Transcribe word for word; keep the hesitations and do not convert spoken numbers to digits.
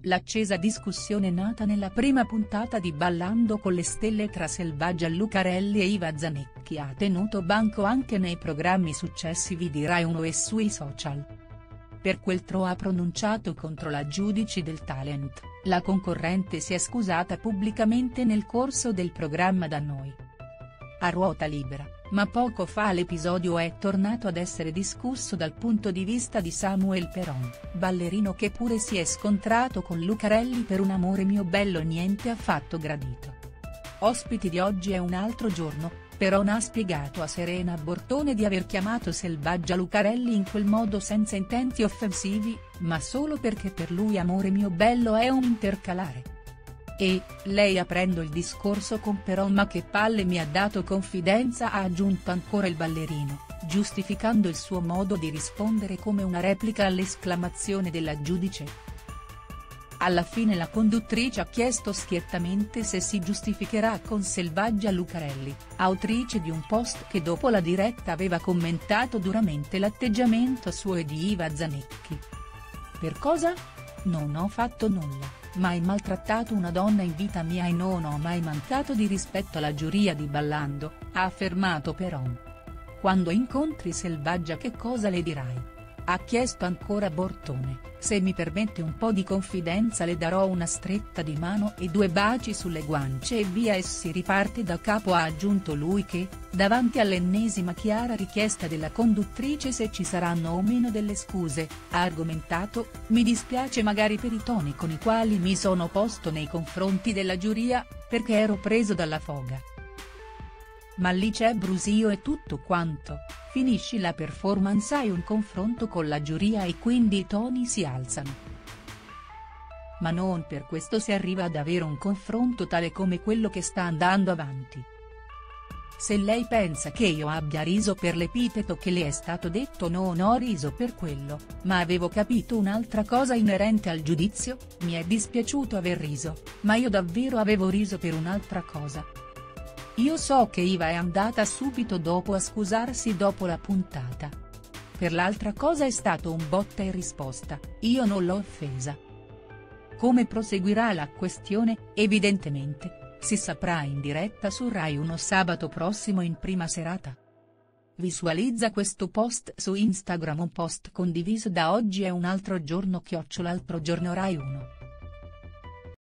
L'accesa discussione nata nella prima puntata di Ballando con le stelle tra Selvaggia Lucarelli e Iva Zanicchi ha tenuto banco anche nei programmi successivi di Rai uno e sui social. Per quel tro ha pronunciato contro la giudice del talent, la concorrente si è scusata pubblicamente nel corso del programma Da Noi. A ruota libera, ma poco fa l'episodio è tornato ad essere discusso dal punto di vista di Samuel Peron, ballerino che pure si è scontrato con Lucarelli per un amore mio bello niente affatto gradito. Ospiti di Oggi è un altro giorno, Peron ha spiegato a Serena Bortone di aver chiamato Selvaggia Lucarelli in quel modo senza intenti offensivi, ma solo perché per lui amore mio bello è un intercalare. E, lei aprendo il discorso con Peron ma che palle mi ha dato confidenza ha aggiunto ancora il ballerino, giustificando il suo modo di rispondere come una replica all'esclamazione della giudice. Alla fine la conduttrice ha chiesto schiettamente se si giustificherà con Selvaggia Lucarelli, autrice di un post che dopo la diretta aveva commentato duramente l'atteggiamento suo e di Iva Zanicchi. Per cosa? Non ho fatto nulla. Mai maltrattato una donna in vita mia e non ho mai mancato di rispetto alla giuria di Ballando, ha affermato Peron. Quando incontri Selvaggia che cosa le dirai? Ha chiesto ancora Bortone, se mi permette un po' di confidenza le darò una stretta di mano e due baci sulle guance e via e si riparte da capo ha aggiunto lui che, davanti all'ennesima chiara richiesta della conduttrice se ci saranno o meno delle scuse, ha argomentato, mi dispiace magari per i toni con i quali mi sono posto nei confronti della giuria, perché ero preso dalla foga. Ma lì c'è brusio e tutto quanto, finisci la performance hai un confronto con la giuria e quindi i toni si alzano. Ma non per questo si arriva ad avere un confronto tale come quello che sta andando avanti. Se lei pensa che io abbia riso per l'epiteto che le è stato detto non ho riso per quello, ma avevo capito un'altra cosa inerente al giudizio, mi è dispiaciuto aver riso, ma io davvero avevo riso per un'altra cosa. Io so che Iva è andata subito dopo a scusarsi dopo la puntata. Per l'altra cosa è stato un botta e risposta, io non l'ho offesa. Come proseguirà la questione, evidentemente, si saprà in diretta su Rai uno sabato prossimo in prima serata. Visualizza questo post su Instagram un post condiviso da Oggi è un altro giorno chiocciola altro giorno Rai uno.